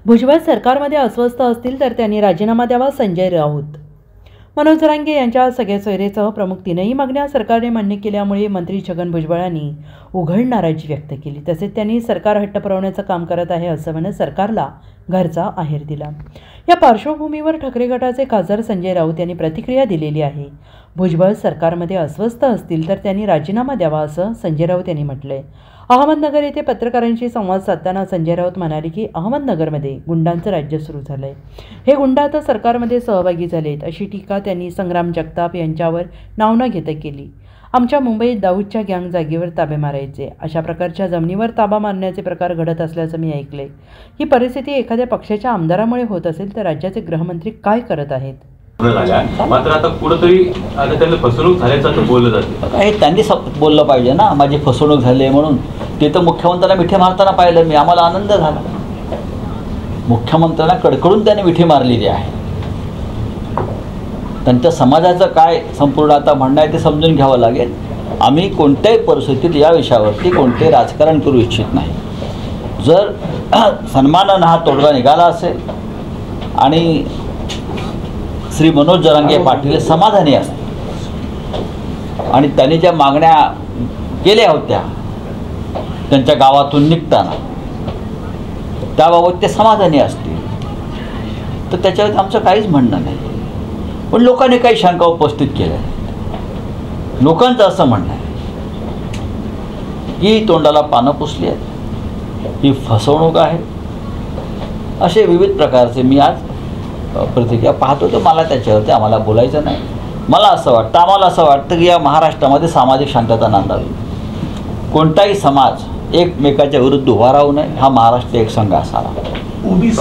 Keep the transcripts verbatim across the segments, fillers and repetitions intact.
भुजबळ सरकारमध्ये अस्वस्थ असतील तर त्यांनी राजीनामा द्यावा. संजय राऊत. मनोज जरांगे यांच्या सगळ्या सोयरेसह प्रमुख तीनही मागण्या सरकारने मान्य केल्यामुळे मंत्री छगन भुजबळांनी उघड नाराजी व्यक्त केली. तसेच त्यांनी सरकार हट्ट पुरवण्याचं काम करत आहे असं म्हणत सरकारला घरचा आहेर दिला. या पार्श्वभूमीवर ठाकरे गटाचे खासदार संजय राऊत यांनी प्रतिक्रिया दिलेली आहे. भुजबळ सरकारमध्ये अस्वस्थ असतील तर त्यांनी राजीनामा द्यावा असं संजय राऊत यांनी म्हटलंय. अहमदनगर येथे पत्रकारांशी संवाद साधताना संजय राऊत म्हणाले की अहमदनगरमध्ये गुंडांचं राज्य सुरू झालंय. हे गुंड आता सरकारमध्ये सहभागी झालेत अशी टीका त्यांनी संग्राम जगताप यांच्यावर नाव न घेता केली. आमच्या मुंबईत दाऊदच्या गँग जागेवर ताबे मारायचे, अशा प्रकारच्या जमिनीवर ताबा मारण्याचे प्रकार घडत असल्याचं मी ऐकलंय. ही परिस्थिती एखाद्या पक्षाच्या आमदारामुळे होत असेल तर राज्याचे गृहमंत्री काय करत आहेत? मात्र आता कुठेतरी आता त्यांना फसवणूक झाल्याचं बोललं जातं. हे त्यांनी बोललं पाहिजे ना, माझी फसवणूक झाली म्हणून. ते तर मुख्यमंत्र्यांना मिठी मारताना पाहिलं मी, आम्हाला आनंद झाला. मुख्यमंत्र्यांना कडकडून त्याने मिठी मारलेली आहे. त्यांच्या समाजाचं काय संपूर्ण आता म्हणणं आहे ते समजून घ्यावं लागेल. आम्ही कोणत्याही परिस्थितीत या विषयावरती कोणते राजकारण करू इच्छित नाही. जर सन्मानानं हा तोडगा निघाला असेल आणि श्री मनोज जरांगे पाटील समाधानी असतील आणि त्यांनी ज्या मागण्या केल्या होत्या त्यांच्या गावातून निघताना त्याबाबत ते समाधानी असतील तर त्याच्यावर आमचं काहीच म्हणणं नाही. पण लोकांनी काही शंका उपस्थित केल्या. लोकांचं असं म्हणणं आहे की तोंडाला पानं पुसली आहेत, ही फसवणूक आहे, असे विविध प्रकारचे मी आज प्रतिक्रिया पाहतो. तर मला त्याच्यावरती आम्हाला बोलायचं नाही. मला असं वाटतं, आम्हाला असं वाटतं की या महाराष्ट्रामध्ये सामाजिक शांतता नांदावी. कोणताही समाज एकमेकाच्या विरुद्ध उभा राहू नये, हा महाराष्ट्र एक संघ असावा. पोलीस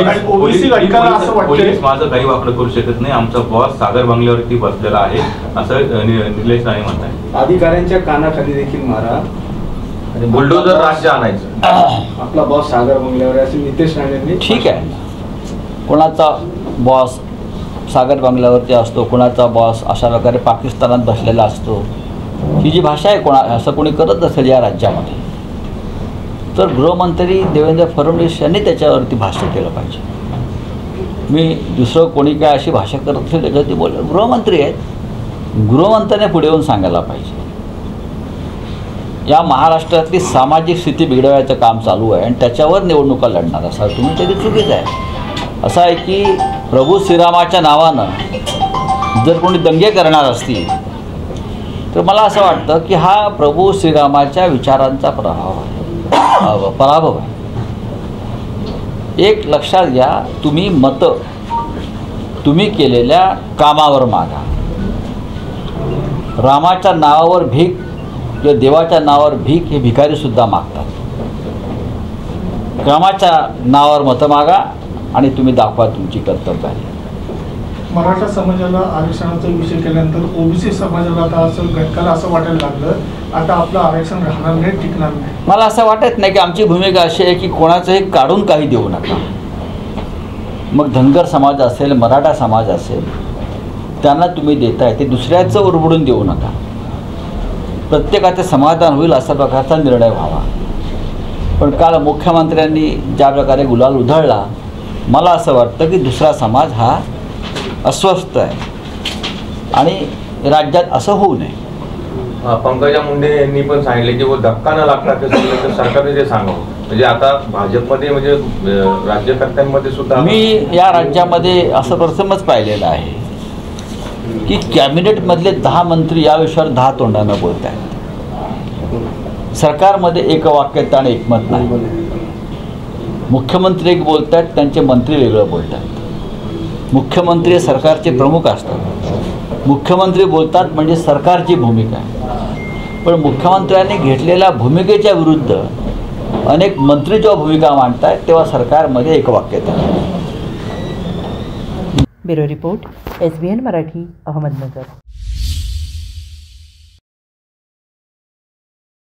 माझं काही वापर करू शकत नाही. आमचा बॉस सागर बंगल्यावरती बसलेला आहे असं निलेश राणे म्हणतात. अधिकाऱ्यांच्या कानाखाली देखील मारा, बुलडोजर राज्य आणायचं. आपला बॉस सागर बंगल्यावर असे नितेश राणेंनी. ठीक आहे, कोणाचा बॉस सागर बंगल्यावरती असतो, कोणाचा बॉस अशा प्रकारे पाकिस्तानात बसलेला असतो. ही जी भाषा आहे, कोणा असं कोणी करत असेल या राज्यामध्ये तर गृहमंत्री देवेंद्र फडणवीस यांनी त्याच्यावरती भाष्य केलं पाहिजे. मी दुसरं कोणी काय अशी भाषा करत असेल त्याच्यावरती बोल गृहमंत्री आहेत, गृहमंत्र्याने पुढे येऊन सांगायला पाहिजे. या महाराष्ट्रातली सामाजिक स्थिती बिघडवायचं काम चालू आहे आणि त्याच्यावर निवडणुका लढणार असा तुम्ही तरी चुकीचं आहे. असं आहे की प्रभू श्रीरामाच्या नावानं जर कोणी दंगे करणार असतील तर मला असं वाटतं की हा प्रभू श्रीरामाच्या विचारांचा प्रभाव आहे, पराभव आहे. एक लक्षात घ्या, तुम्ही मतं तुम्ही केलेल्या कामावर मागा. रामाच्या नावावर भीक किंवा देवाच्या नावावर भीक हे भिकारीसुद्धा मागतात. कामाच्या नावावर मतं मागा आणि तुम्ही दाखवा तुमची कर्तव्य आहे. मराठा समाजाला आरक्षणाचा विषय केल्यानंतर ओबीसी समाजाला आता असं घटकाला असं वाटायला लागलं आता आपलं आरक्षण राहणार नाही, टिकणार नाही. मला असं वाटत नाही की आमची भूमिका अशी आहे की कोणाचंही काढून काही देऊ नका. मग धनगर समाज असेल, मराठा समाज असेल, त्यांना तुम्ही देताय ते दुसऱ्याचं उरबडून देऊ नका. प्रत्येकाचे समाधान होईल अशा प्रकारचा निर्णय व्हावा. पण काल मुख्यमंत्र्यांनी ज्या प्रकारे गुलाल उधळला, मला असं वाटतं की दुसरा समाज हा अस्वस्थ आहे आणि राज्यात असं होऊ नये. पंकजा मुंडे यांनी पण सांगितले की वो धक्का न लागला तर सरकारने ते सांगावं. म्हणजे आता भाजपमध्ये म्हणजे राज्यकर्त्यांमध्ये सुद्धा मी या राज्यामध्ये असं प्रथमच पाहिलेलं आहे की कॅबिनेटमधले दहा मंत्री या विषयावर दहा तोंडानं बोलत आहेत. सरकारमध्ये एकवाक्यता आणि एकमत नाही. मुख्यमंत्री एक बोलत आहेत, त्यांचे मंत्री वेगळं बोलत आहेत. मुख्यमंत्री सरकारचे प्रमुख असतात. मुख्यमंत्री बोलतात म्हणजे सरकारची भूमिका आहे. पण मुख्यमंत्र्यांनी घेतलेल्या भूमिकेच्या विरुद्ध अनेक मंत्री जेव्हा भूमिका मांडतात तेव्हा सरकारमध्ये एकवाक्यता. Bureau report, S B N Marathi, Ahmednagar.